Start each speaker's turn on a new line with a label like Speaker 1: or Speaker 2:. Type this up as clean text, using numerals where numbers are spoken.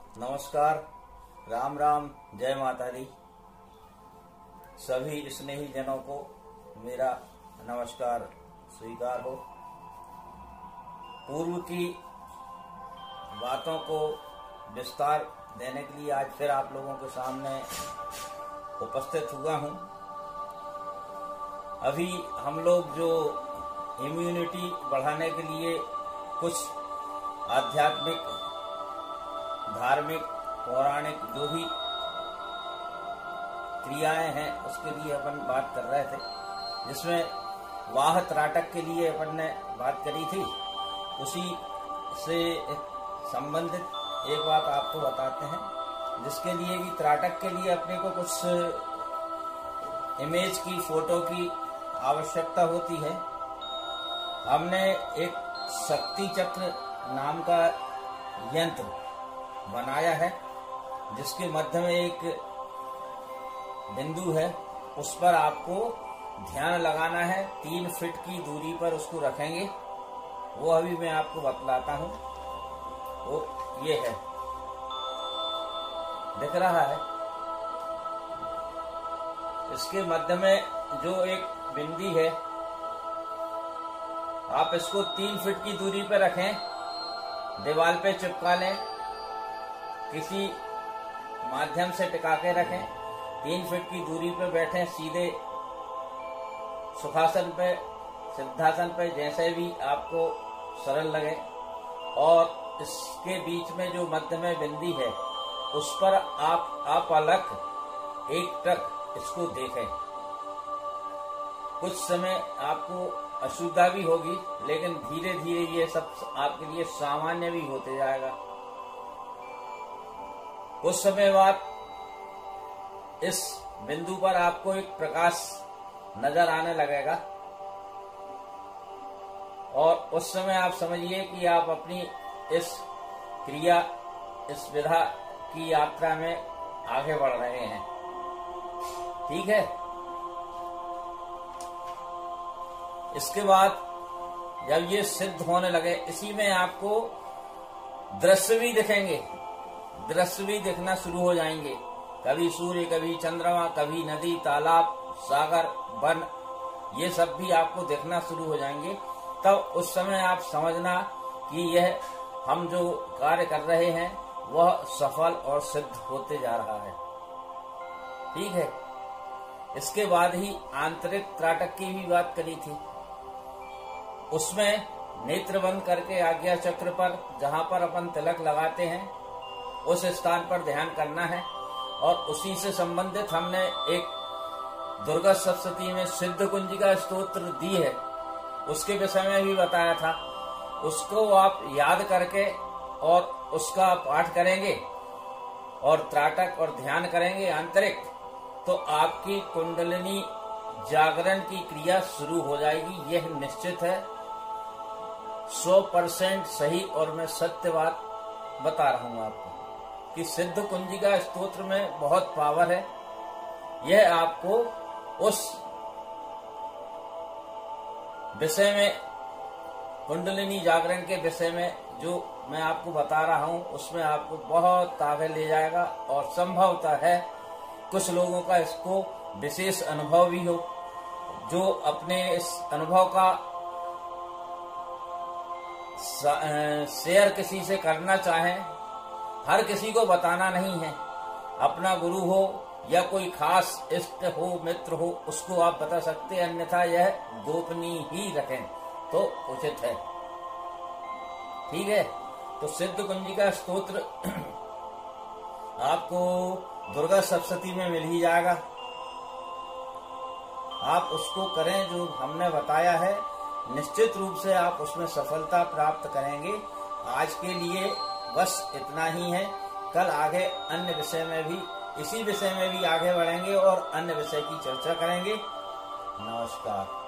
Speaker 1: नमस्कार, राम राम, जय माता दी। सभी स्नेही जनों को मेरा नमस्कार स्वीकार हो। पूर्व की बातों को विस्तार देने के लिए आज फिर आप लोगों के सामने उपस्थित हुआ हूं। अभी हम लोग जो इम्यूनिटी बढ़ाने के लिए कुछ आध्यात्मिक, धार्मिक, पौराणिक जो भी क्रियाएं हैं उसके लिए अपन बात कर रहे थे, जिसमें वाह त्राटक के लिए अपन ने बात करी थी। उसी से संबंधित एक बात आपको बताते हैं, जिसके लिए भी त्राटक के लिए अपने को कुछ इमेज की, फोटो की आवश्यकता होती है। हमने एक शक्ति चक्र नाम का यंत्र बनाया है, जिसके मध्य में एक बिंदु है, उस पर आपको ध्यान लगाना है। 3 फीट की दूरी पर उसको रखेंगे। वो अभी मैं आपको बतलाता हूँ। वो ये है, दिख रहा है। इसके मध्य में जो एक बिंदी है, आप इसको 3 फीट की दूरी पर रखें, दीवार पे चिपका लें, किसी माध्यम से टिका के रखें। 3 फीट की दूरी पे बैठें, सीधे सुखासन पे, सिद्धासन पे, जैसे भी आपको सरल लगे। और इसके बीच में जो मध्य में बिंदी है, उस पर आप अलग एक टक इसको देखें। कुछ समय आपको असुविधा भी होगी, लेकिन धीरे धीरे ये सब आपके लिए सामान्य भी होते जाएगा। कुछ समय बाद इस बिंदु पर आपको एक प्रकाश नजर आने लगेगा, और उस समय आप समझिए कि आप अपनी इस क्रिया, इस विधा की यात्रा में आगे बढ़ रहे हैं। ठीक है। इसके बाद जब ये सिद्ध होने लगे, इसी में आपको दृश्य भी दिखेंगे, दृश्य भी दिखना शुरू हो जाएंगे। कभी सूर्य, कभी चंद्रमा, कभी नदी, तालाब, सागर, वन, ये सब भी आपको दिखना शुरू हो जाएंगे। तब उस समय आप समझना कि यह हम जो कार्य कर रहे हैं वह सफल और सिद्ध होते जा रहा है। ठीक है। इसके बाद ही आंतरिक त्राटक की भी बात करी थी। उसमें नेत्र बंद करके आज्ञा चक्र पर, जहां पर अपन तिलक लगाते हैं, उस स्थान पर ध्यान करना है। और उसी से संबंधित हमने एक दुर्गा सप्तशती में सिद्ध कुंजिका स्तोत्र दी है, उसके विषय में भी बताया था। उसको आप याद करके और उसका पाठ करेंगे और त्राटक और ध्यान करेंगे आंतरिक, तो आपकी कुंडलिनी जागरण की क्रिया शुरू हो जाएगी। यह निश्चित है, 100% सही, और मैं सत्य बात बता रहा हूं आपको कि सिद्ध कुंजिका स्तोत्र में बहुत पावर है। यह आपको उस विषय में, कुंडलिनी जागरण के विषय में जो मैं आपको बता रहा हूं, उसमें आपको बहुत आगे ले जाएगा। और संभवतः है कुछ लोगों का इसको विशेष अनुभव भी हो, जो अपने इस अनुभव का शेयर किसी से करना चाहें। हर किसी को बताना नहीं है। अपना गुरु हो या कोई खास इष्ट हो, मित्र हो, उसको आप बता सकते हैं, अन्यथा यह गोपनीय ही रखें तो उचित है। ठीक है। तो सिद्ध कुंजिका स्तोत्र आपको दुर्गा सप्तशती में मिल ही जाएगा। आप उसको करें जो हमने बताया है, निश्चित रूप से आप उसमें सफलता प्राप्त करेंगे। आज के लिए बस इतना ही है। कल आगे अन्य विषय में भी, इसी विषय में भी आगे बढ़ेंगे और अन्य विषय की चर्चा करेंगे। नमस्कार।